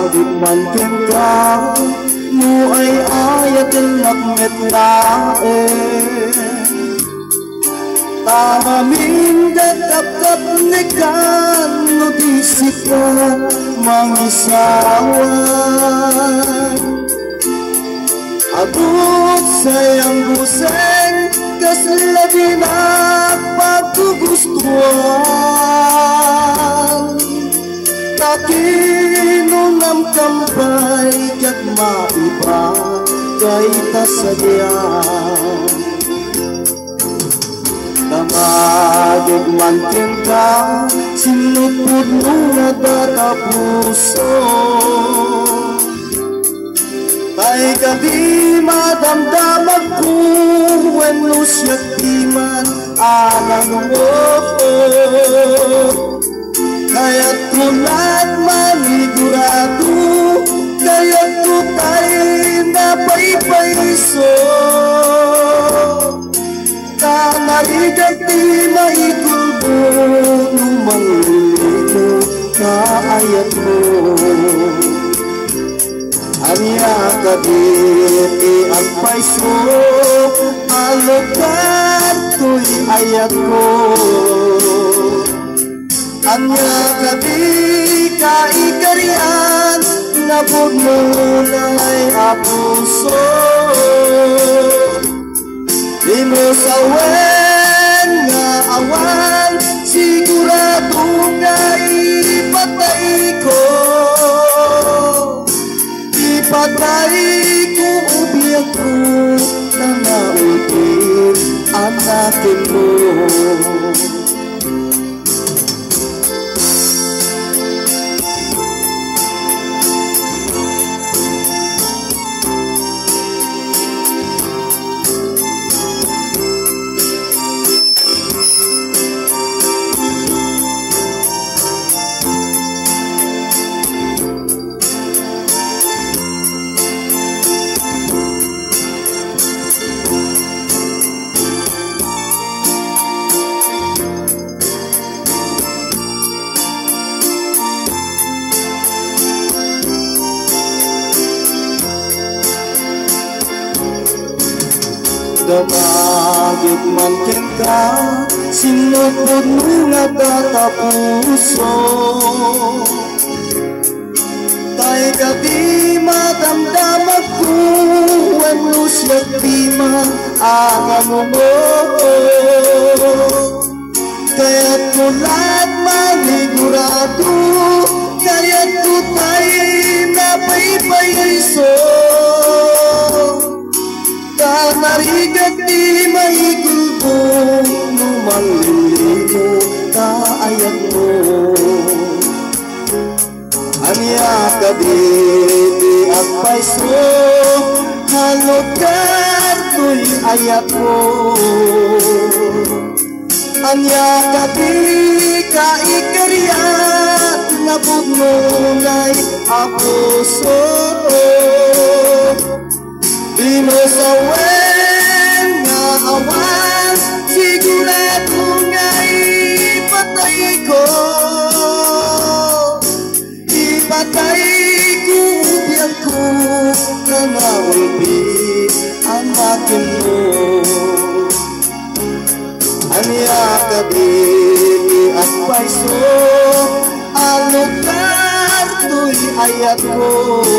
di man ka mo ay ayat nakmet tae tanamin dadapkat nekan no disika mangisawan abot sayang buseng kaslabi na paggugustuhan takinunam kampay kat maiba kay tasadyan Tamagig man ka sinupod mo na datapuso Kay gabi madamdamag ko Weno siya timan alang mo Kaya't kulat manigurado Kaya't kutay na paypayso Tanarigat di maikulbo Numang lilo kaayat mo Anya kadiri ang paiso Alokan to'y ayat mo Anya kadiri kaikarian Nabog mo na'y apuso Di mo sawen nga awan Sigurado nga'y patay ko Ipatay ko ubiyak ko Na naulpit ang akin mo Damagit man ka sinupod mo nga datapuso Tay gabi madamdamag ko Weno siya timan alam mo Kaya't kulat manigurado Kaya't kutay na paypayso Tanarigat di maikulbo Numang lilino kaayat mo Anya kadiri at paiso Halokan to'y ayat mo Anya kadiri kaikariat Nabog mo na'y apuso Di mo sawen nga awan Sigurado nga'y patay ko Ipatay ko ubiyak ko Na naulpit ang akin mo Anya kadiri at paiso Alokar to'y ayat ko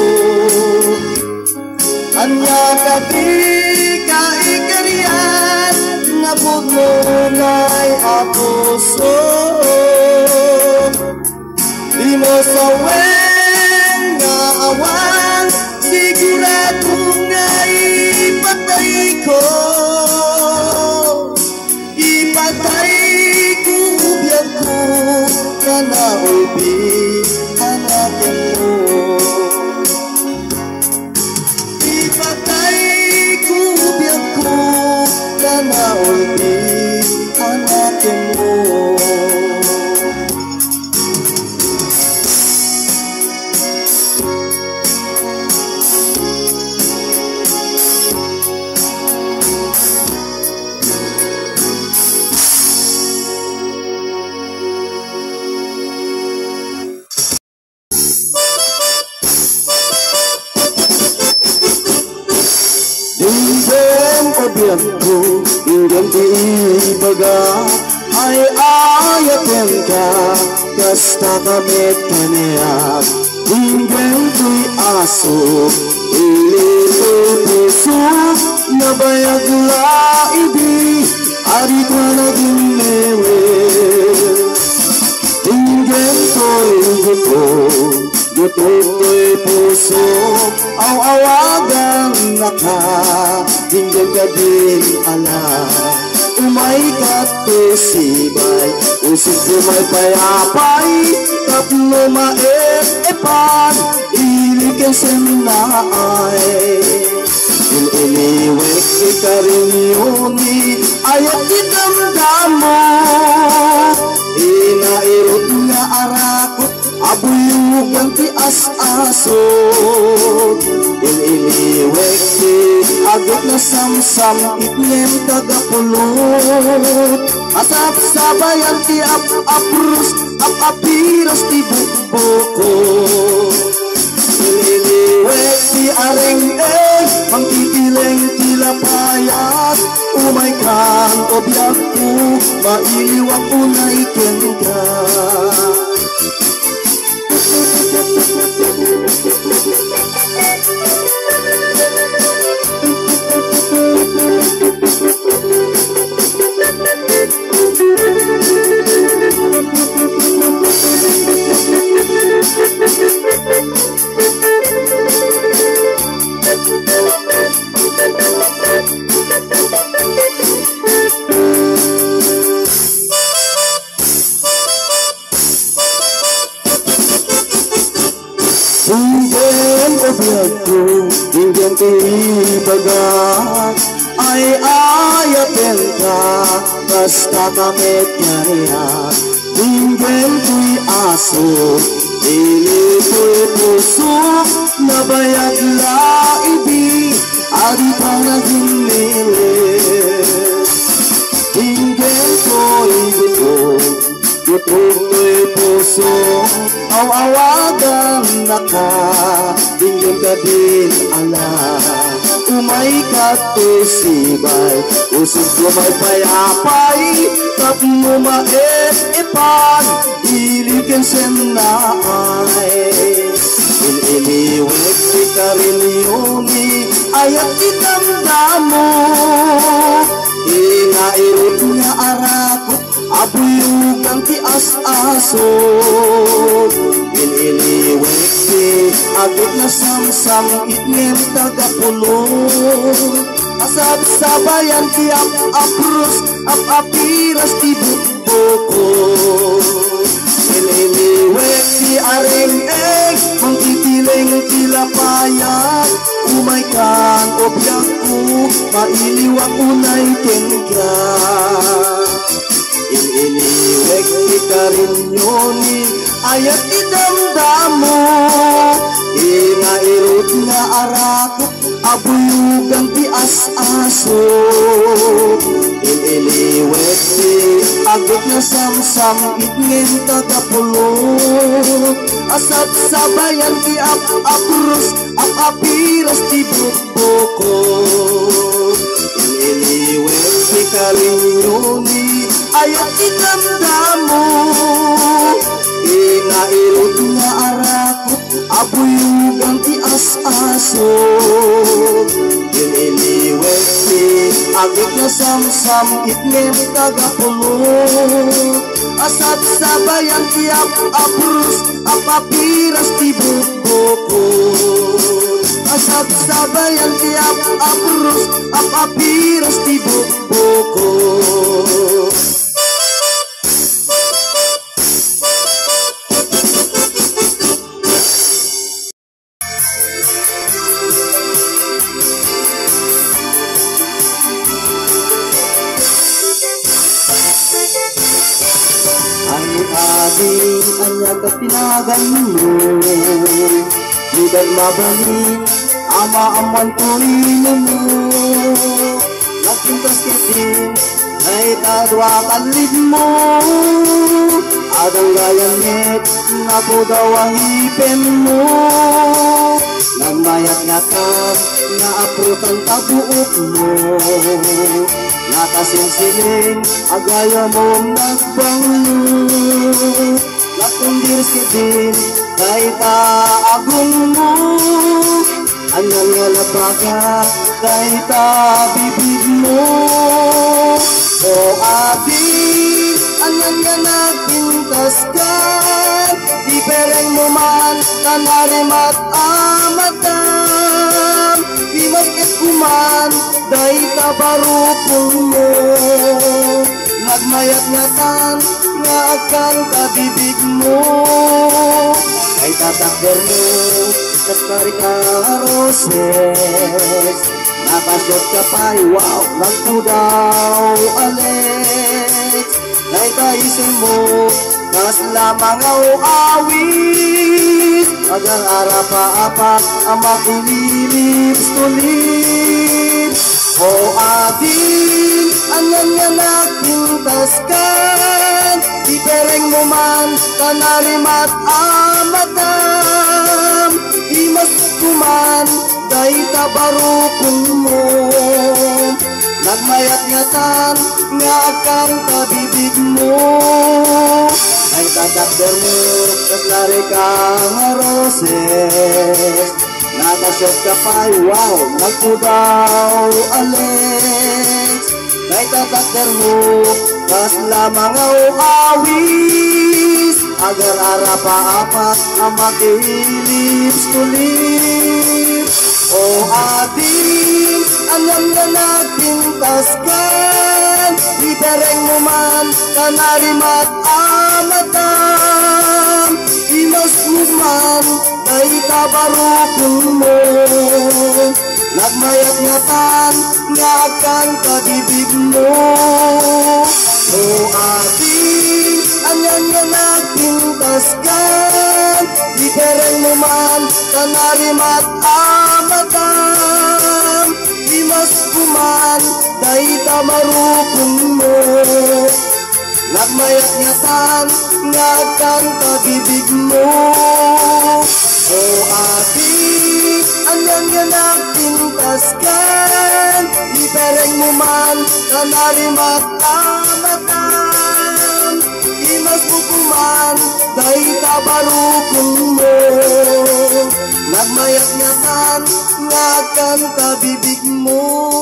Anya kadiri kaikarian Nabog mo na'y apuso Di mo sawen nga awan Sigurado nga'y patay ko Ipatay ko ubiyak ko Na naulpit ang akin mo Ipatay ko ubiyak ko Na naulpit ang akin mo obyekku hinggang tiibaga ay ayatin ka kasta kamit kaniyak hinggang tuy aso ilito'y puso nabayag laibi ari ka naging lewe hinggang to'y gutom to'y puso aw-awagang naka hinggang ka din ala umay katusibay usig umay payapay tapno maepan iligan sanaay iniwek ikarin yuni ayat idamdamo inairot nga arakot abuyugang ti as-asot iniwek ti agit na samsam itnem tagapulot asap sabayan ti ap-aprus ap-apiras ti bukboko iniwek ti areng-eng mangtitileng tilapayat umay kang obyakku mailiwak unay kenda hinggang obyekku hinggang tiibaga ay ayatin ka basta kamit kaniyak hinggang tuy aso ilito'y puso nabayag laibi ari ka naging lilis hinggang to'y gutom to'y puso aw-awagang naka hinggang ka din ala umay katusibay usig umay payapay tapno maepan iligan sanaay iniwek ikarin yuni ayat idamdamo inairot nga arakot abuyugang ti as-asot iniwek ti agit na samsam itnem tagapulot asap sabayan ti ap-aprus ap-apiras ti bukboko iniwek ti areng-eng mangtitileng tilapayat umay kang obyakku mailiwak unay kengka iniwek ikarin yuni ayat idamdamo inairot nga arakot abuyugang ti as-asot iniwek ti agit na samsam itngem tagapulot asap sabayan ti ap-aprus ap-apiras ti bukboko iniwek ikarin yuni ayat idamdamo inairot nga arakot abuyugang ti as-asot iniwek ti agit na samsam itngem tagapulot asap sabayan ti ap-aprus ap-apiras ti bukboko asap sabayan ti ap-aprus ap-apiras ti bukboko ating anya katinagan mo Lidan mabalik ama aman kurino mo Nagpintas kitin ay tadwa kalid mo Adang gayanit na po daw ang ipin mo. Nagmayat nga tan nga aprutan kabuok mo. Nakasinsiling agaya mo nagbanglo. Nakundir si din kay taagong mo. Anyan nga labaga kay tabibig mo. O ating anyan nga nagpintas ka. Di pereng mo man kanarimat amadam. Di magkit kuman day tabarupong mo. Nagmayat nga tan nga akan kabibig mo. Ay tatakder mo Kastari ka roses. Nakasyot ka pa'y wow, nagtudaw Alex. Naitaisin mo kas lamang au awis. Agang arapa-apak ang makililips tulip. O ating anyan nga nagpintaskan. Di pereng mo man kanarimat amadam. Di mas kuman day tabarukon mo. Nagmayat nga tan nga akan kabibig mo. Ay tatakder mo kaslari ka nga roses. Nakasyot ka pa'y wow, nagtudaw Alex. Ay tatakder mo kas lamang au awis. Agar arapa-apak ang makilips tulip. O ating anyam na nagpintaskan. Di pereng mo man kanarimat amatam. Di mas man ay tabarukon mo. Nagmayat nga tan nga akan kabibig mo. O ating anyan nga nagpintaskan. Di pereng mo man kanarimat amadam. Di mas kuman day tamarukon mo. Nagmayat nga tan nga akan kabibig mo. O ating anyan nga nagpintaskan. Di pereng mo man kanarimat amadam. Di mas kuman day tabarukon mo. Nagmayat nga tan nga akan kabibig mo.